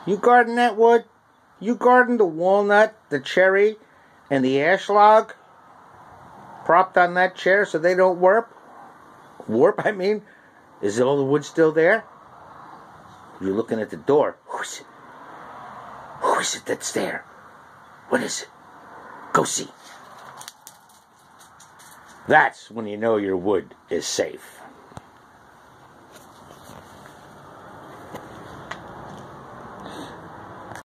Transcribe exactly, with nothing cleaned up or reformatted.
You garden that wood? You garden the walnut, the cherry, and the ash log propped on that chair so they don't warp? Warp, I mean? Is all the wood still there? You're looking at the door. Who is it? Who is it that's there? What is it? Go see. That's when you know your wood is safe.